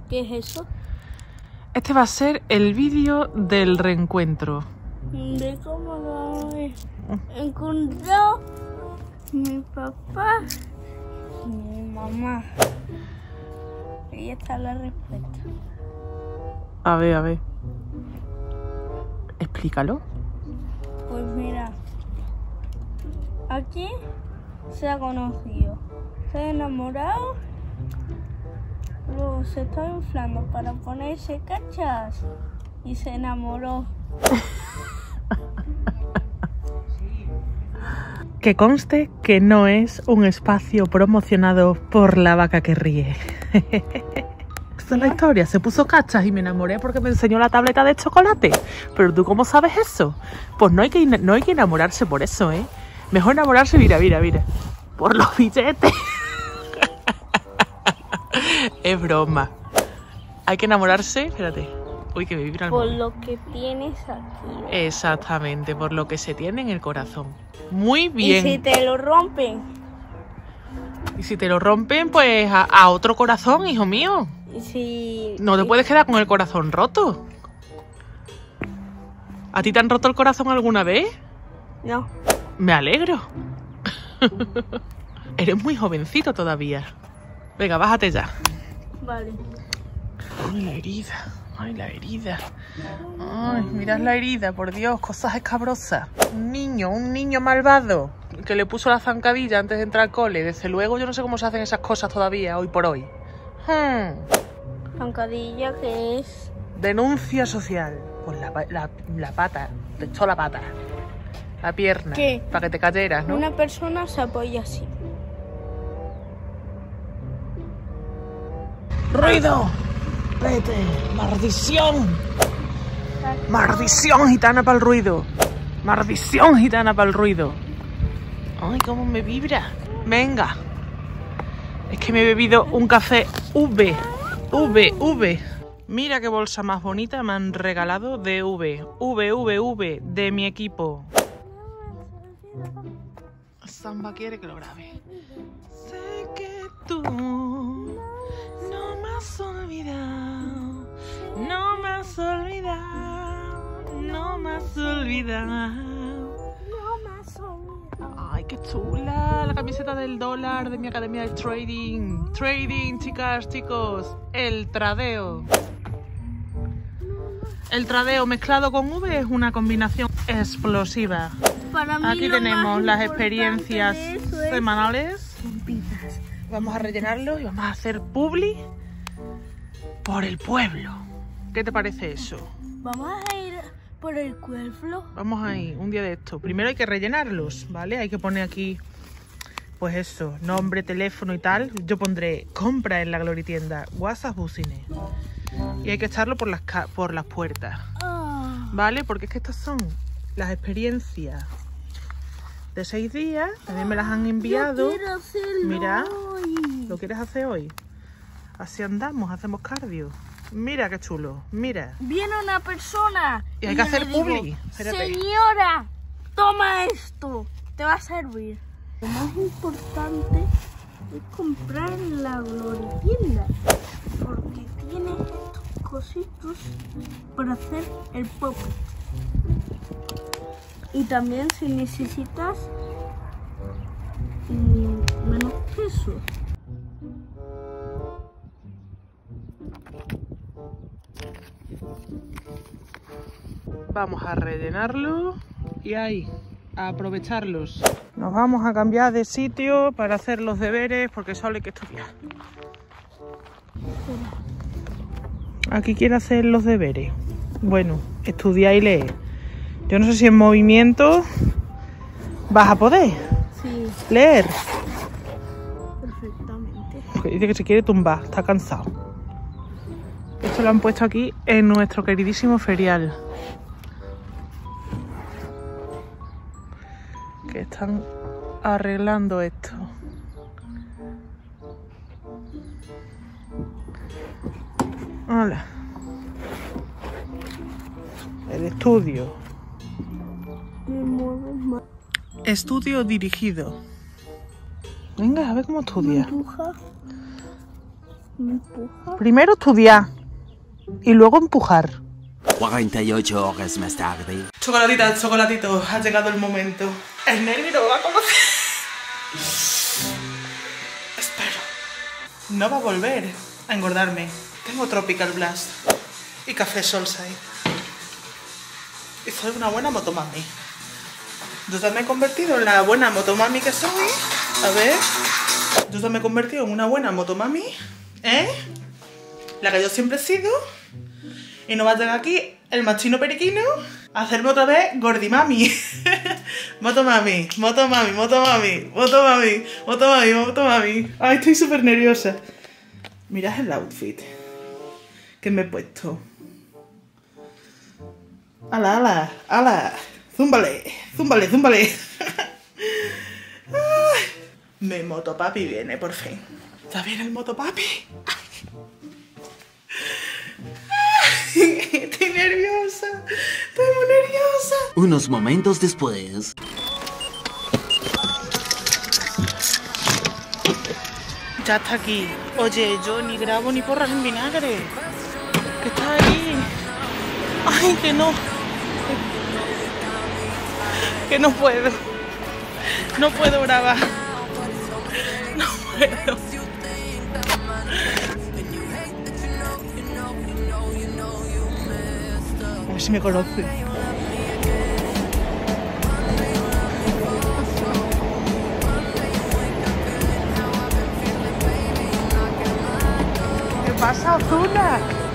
¿Qué es eso? Este va a ser el vídeo del reencuentro. De cómo lo encontró mi papá y mi mamá. Ahí está la respuesta. A ver. Explícalo. Pues mira, aquí se ha conocido, se ha enamorado, luego se está inflando para ponerse cachas y se enamoró. Que conste que no es un espacio promocionado por La Vaca que Ríe. Esta es la historia. Se puso cachas y me enamoré porque me enseñó la tableta de chocolate. Pero ¿tú cómo sabes eso? Pues no hay que enamorarse por eso, ¿eh? Mejor enamorarse, mira. Por los billetes. Es broma. Hay que enamorarse, espérate. Uy, que me vibra el Por móvil. lo que tienes aquí. Exactamente, por lo que se tiene en el corazón. Muy bien. Y si te lo rompen. Y si te lo rompen, pues a otro corazón, hijo mío. Y si... No te puedes quedar con el corazón roto. ¿A ti te han roto el corazón alguna vez? No. Me alegro. Eres muy jovencito todavía. Venga, bájate ya. Vale. Ay, la herida. Ay, mirad la herida, por Dios, cosas escabrosas. Un niño malvado que le puso la zancadilla antes de entrar al cole. Desde luego yo no sé cómo se hacen esas cosas todavía, hoy por hoy. Zancadilla, que es... Denuncia social. Pues la pata, te echó la pata. La pierna. ¿Qué? Para que te cayeras, ¿no? Una persona se apoya así. ¡Ruido! ¡Vete! ¡Maldición! ¡Maldición gitana para el ruido! ¡Maldición gitana para el ruido! ¡Ay, cómo me vibra! ¡Venga! Es que me he bebido un café V. Mira qué bolsa más bonita me han regalado de V, de mi equipo. Samba quiere que lo grabe. Sé que tú no me has olvidado, Ay, qué chula la camiseta del dólar de mi academia de trading. Trading, chicas, chicos. El tradeo mezclado con V es una combinación explosiva. Para mí Aquí lo tenemos más las importante experiencias de eso es semanales. pompitas. Vamos a rellenarlo y vamos a hacer publi por el pueblo. ¿Qué te parece eso? Vamos a ir por el pueblo. Vamos a ir un día de esto. Primero hay que rellenarlos, ¿vale? Hay que poner aquí, pues eso, nombre, teléfono y tal. Yo pondré compra en la Gloritienda, WhatsApp Bucine. Y hay que echarlo por las puertas, ¿vale? Porque es que estas son las experiencias de 6 días. También me las han enviado. Yo quiero hacerlo Mira, hoy. ¿lo quieres hacer hoy? Así andamos, hacemos cardio. Mira qué chulo, mira. Viene una persona Y hay que yo hacer le digo, publi. Espérate. señora, toma esto, te va a servir. Lo más importante es comprar en la Gloritienda, porque tiene estos cositos para hacer el pop. Y también si necesitas menos peso. Vamos a rellenarlo y ahí, a aprovecharlos. Nos vamos a cambiar de sitio para hacer los deberes porque solo hay que estudiar. Aquí quiere hacer los deberes. Bueno, estudiar y leer. Yo no sé si en movimiento vas a poder Sí, leer. perfectamente. Porque dice que se quiere tumbar, está cansado. Esto lo han puesto aquí en nuestro queridísimo ferial. Que están arreglando esto. Hola. El estudio. Me muevo más. Estudio dirigido. Venga, a ver cómo estudia. Mantuja. ¿Me empuja? Primero estudiar y luego empujar. 48 horas más tarde. Chocolatitas, chocolatitos, ha llegado el momento. El Negri lo va a conocer. Espero. No va a volver a engordarme. Tengo Tropical Blast y Café Solside. Y soy una buena motomami. Yo ya me he convertido en la buena motomami que soy. A ver. Yo ya me he convertido en una buena motomami. La que yo siempre he sido. Y no va a llegar aquí el machino periquino a hacerme otra vez gordimami. Motomami, motomami, motomami, motomami, motomami, motomami. Ay, estoy súper nerviosa. Mirad el outfit que me he puesto. ¡Hala, hala, hala! ¡Zúmbale, zúmbale, zúmbale! Mi motopapi viene, por fin. ¿Ya viene el motopapi? Estoy nerviosa, estoy muy nerviosa. Unos momentos después. Ya está aquí. Oye, yo ni grabo ni porras en vinagre. Que está ahí. Ay, que no. Que no puedo. No puedo grabar. No puedo. A ver si me conoce. ¿Qué pasa, Ozuna?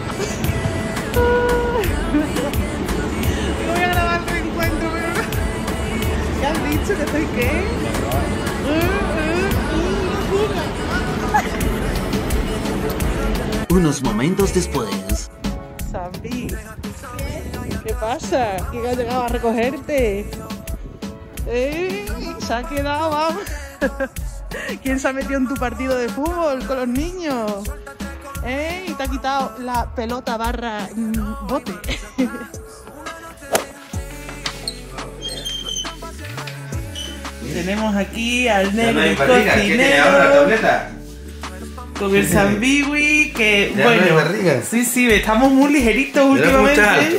Voy a grabar el reencuentro, pero no. ¿Qué has dicho? ¿Que soy qué? Unos momentos después. Zambi, ¿qué pasa? ¿Quién ha llegado a recogerte? Se ha quedado, vamos. ¿Quién se ha metido en tu partido de fútbol con los niños? Y te ha quitado la pelota barra bote. Tenemos aquí al Negri cocinero con el Zambiwi, que ya bueno, no hay barriga. sí, estamos muy ligeritos últimamente.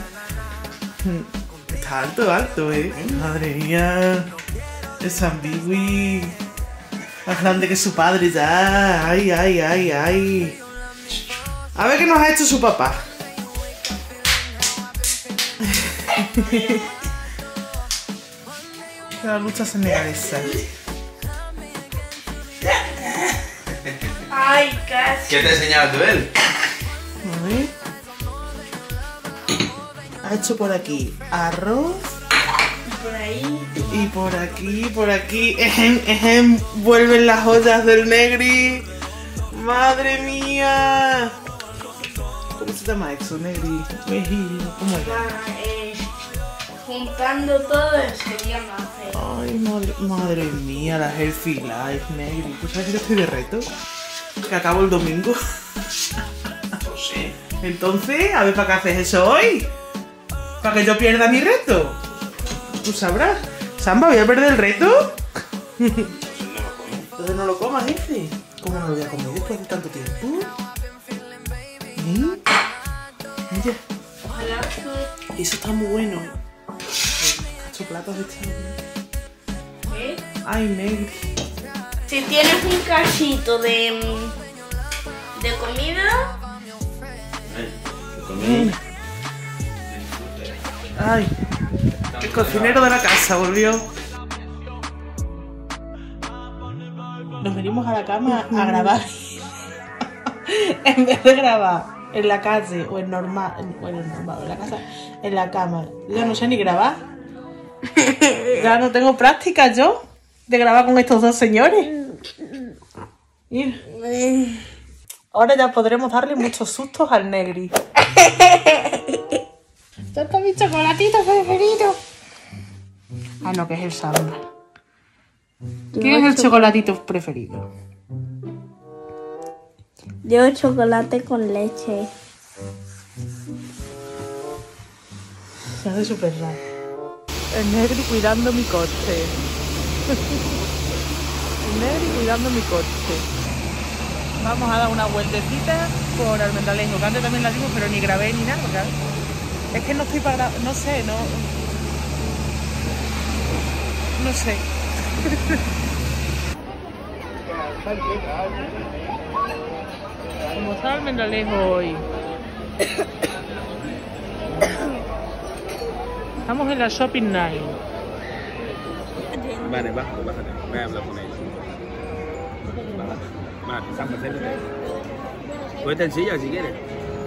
Está alto, Madre mía, el Zambiwi más grande que su padre ya. Ay. A ver qué nos ha hecho su papá. La lucha senegalesa. Ay, casi. ¿Qué te ha enseñado tú él? A ver. Ha hecho por aquí arroz. Por ahí. Y por aquí. Vuelven las ollas del Negri. Madre mía. ¿Cómo se llama eso, Negri? ¿Cómo es? Juntando todo sería más feo. Ay, madre mía, la Healthy Life, Negri. ¿Tú sabes que yo estoy de reto? Que acabo el domingo. Entonces, a ver, ¿para qué haces eso hoy? ¿Para que yo pierda mi reto? Tú sabrás. Samba, ¿voy a perder el reto? Entonces no lo comas, ese. ¿Cómo no lo voy a comer después de tanto tiempo? Mira. Ojalá que... Eso está muy bueno. Choplatos de este. ¿Qué? Ay, Negri. Si tienes un cachito de comida... Ay, el cocinero de la casa volvió. Nos venimos a la cama a grabar. En vez de grabar en la calle o en normal, en la casa, en la cama. Ya no sé ni grabar. Ya no tengo práctica yo de grabar con estos dos señores. Mira. Ahora ya podremos darle muchos sustos al Negri. ¿Este es mi chocolatito preferido? Ah, no, que es el Samba. ¿Qué es el chocolatito preferido? Yo chocolate con leche. Se hace súper raro. El Negri cuidando mi coche. El Negri cuidando mi coche. Vamos a dar una vueltecita por Almendralejo, que antes también la dimos, pero ni grabé ni nada, porque es que no estoy para... no sé, no sé. Como está Almendralejo hoy. Estamos en la Shopping Night. Vale, bájate. Voy a hablar con ellos. Vale, estamos cerca. Puedes en silla si quieres.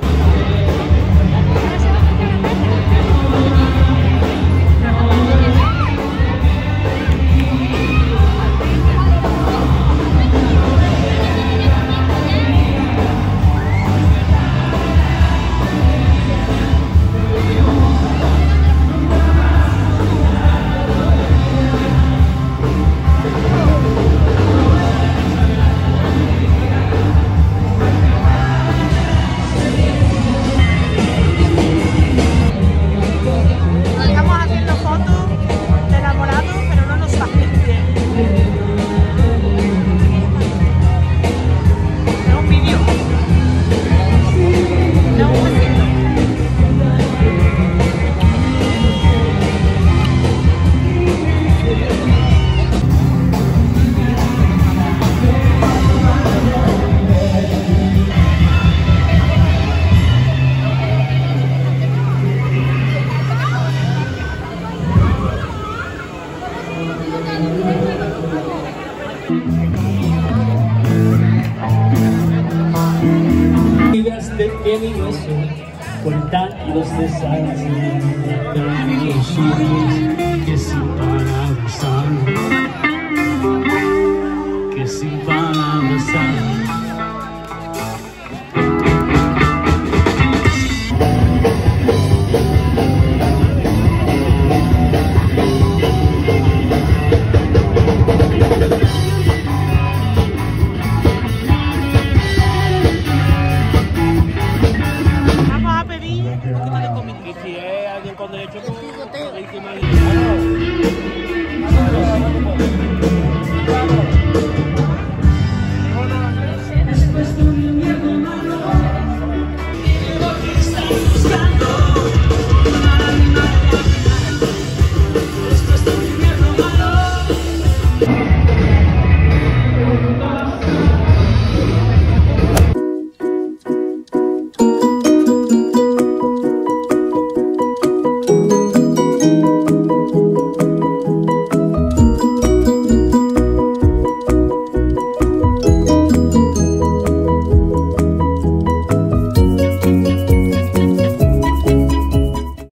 De mi beso, contándolos de salsa, que sin palabras hablo, que sin palabras hablo.